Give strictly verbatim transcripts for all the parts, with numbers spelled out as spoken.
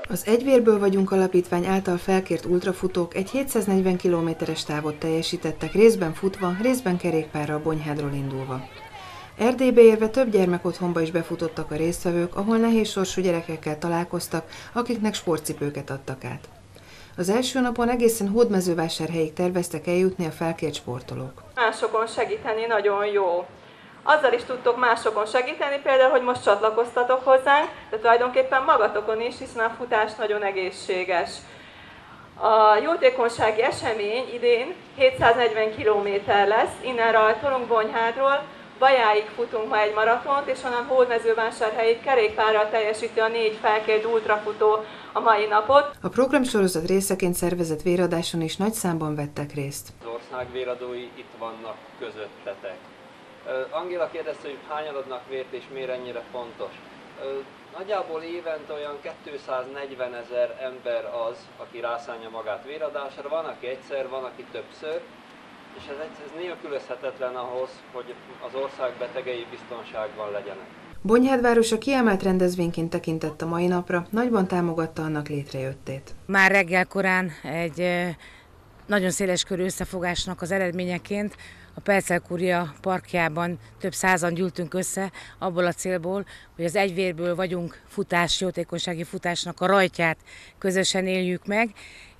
Az Egyvérből vagyunk alapítvány által felkért ultrafutók egy hétszáznegyven kilométeres távot teljesítettek, részben futva, részben kerékpárral Bonyhádról indulva. Erdélybe érve több gyermekotthonba is befutottak a résztvevők, ahol nehéz sorsú gyerekekkel találkoztak, akiknek sportcipőket adtak át. Az első napon egészen Hódmezővásárhelyig terveztek eljutni a felkért sportolók. Másokon segíteni nagyon jó. Azzal is tudtok másokon segíteni, például, hogy most csatlakoztatok hozzánk, de tulajdonképpen magatokon is, hiszen a futás nagyon egészséges. A jótékonysági esemény idén hétszáznegyven kilométer lesz, innen rajtolunk Bonyhádról, Bajáig futunk ma egy maratont, és onnan Hódmezővásárhelyig kerékpárral teljesíti a négy felkért ultrafutó a mai napot. A programsorozat részeként szervezett véradáson is nagy számban vettek részt. Az ország véradói itt vannak közöttetek. Angéla kérdezte, hogy hányan adnak vért és miért ennyire fontos. Nagyjából évente olyan kétszáznegyven ezer ember az, aki rászánja magát véradásra, van, aki egyszer, van, aki többször, és ez, ez nélkülözhetetlen ahhoz, hogy az ország betegei biztonságban legyenek. Bonyhád városa kiemelt rendezvényként tekintett a mai napra, nagyban támogatta annak létrejöttét. Már reggel korán egy nagyon széleskörű összefogásnak az eredményeként a Percelkúria parkjában több százan gyűltünk össze abból a célból, hogy az Egyvérből vagyunk futás, jótékonysági futásnak a rajtját közösen éljük meg.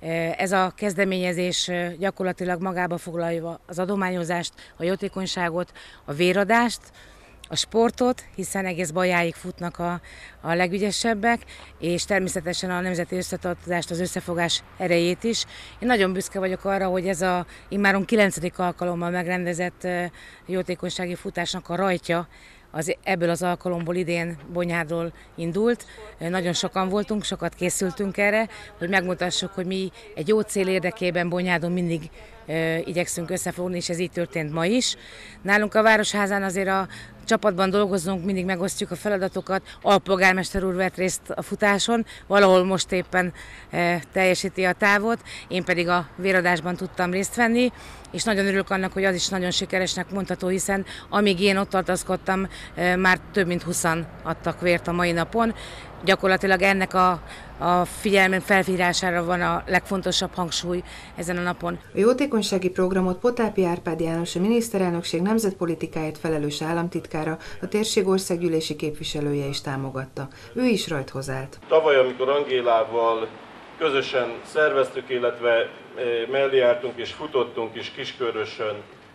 Ez a kezdeményezés gyakorlatilag magába foglalja az adományozást, a jótékonyságot, a véradást, a sportot, hiszen egész Bajáig futnak a, a legügyesebbek, és természetesen a nemzeti összetartozást, az összefogás erejét is. Én nagyon büszke vagyok arra, hogy ez a immáron kilencedik alkalommal megrendezett jótékonysági futásnak a rajtja, az ebből az alkalomból idén Bonyhádról indult. Nagyon sokan voltunk, sokat készültünk erre, hogy megmutassuk, hogy mi egy jó cél érdekében Bonyhádon mindig igyekszünk összefogni, és ez így történt ma is. Nálunk a Városházán azért a csapatban dolgozunk, mindig megosztjuk a feladatokat. Alpolgármester úr vett részt a futáson, valahol most éppen teljesíti a távot, én pedig a véradásban tudtam részt venni, és nagyon örülök annak, hogy az is nagyon sikeresnek mondható, hiszen amíg én ott tartózkodtam, már több mint húszan adtak vért a mai napon. Gyakorlatilag ennek a, a figyelmen felhívására van a legfontosabb hangsúly ezen a napon. A jótékonysági programot Potápi Árpád János, a miniszterelnökség nemzetpolitikáért felelős államtitkára, a térség országgyűlési képviselője is támogatta. Ő is rajthoz állt. Tavaly, amikor Angélával közösen szerveztük, illetve mellé jártunk és futottunk is Kiskörösön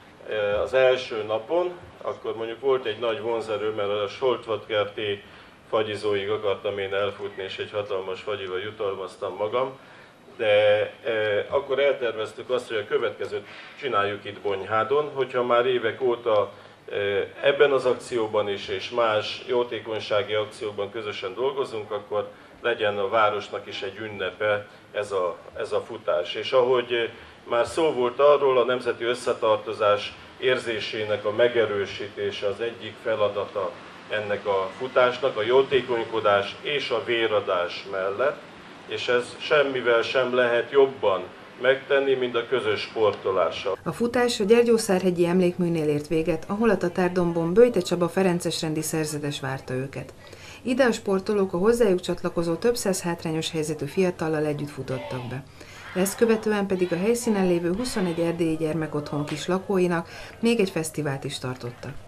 az első napon, akkor mondjuk volt egy nagy vonzerő, mert a Soltvatkerti fagyizóig akartam én elfutni, és egy hatalmas fagyival jutalmaztam magam, de e, akkor elterveztük azt, hogy a következőt csináljuk itt Bonyhádon, hogyha már évek óta e, ebben az akcióban is, és más jótékonysági akcióban közösen dolgozunk, akkor legyen a városnak is egy ünnepe ez a, ez a futás. És ahogy már szó volt arról, a nemzeti összetartozás érzésének a megerősítése az egyik feladata ennek a futásnak, a jótékonykodás és a véradás mellett, és ez semmivel sem lehet jobban megtenni, mint a közös sportolással. A futás a Gyergyószárhegyi emlékműnél ért véget, ahol a Tatárdombon Böjte Csaba ferencesrendi szerzetes várta őket. Ide a sportolók a hozzájuk csatlakozó több száz hátrányos helyzetű fiatallal együtt futottak be. Ezt követően pedig a helyszínen lévő huszonegy erdélyi gyermekotthon kis lakóinak még egy fesztivált is tartottak.